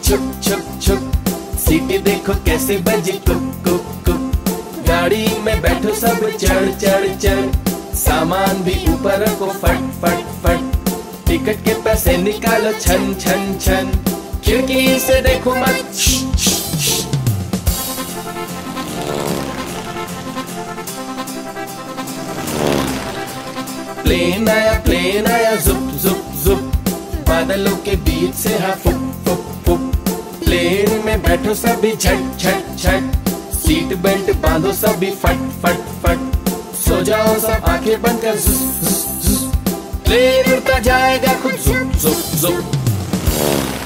छुक छुक छुक, सीटी देखो कैसे बजी कुक कुक कुक। गाड़ी में बैठो सब चढ़ चढ़ चढ़, सामान भी ऊपर रखो फट फट फट। टिकट के पैसे निकालो छन छन छन, खिड़की से देखो मत। प्लेन आया जुप जुप जुप, बादलों के बीच से हाँ फुक फुक फुक। प्लेन में बैठो सभी झट झट झट, सीट बेल्ट बांधो सभी फट फट फट। सो जाओ सब आंखें बंद कर जुस जुस जुस, प्लेन उड़ता जाएगा खुद जुप जुप जुप।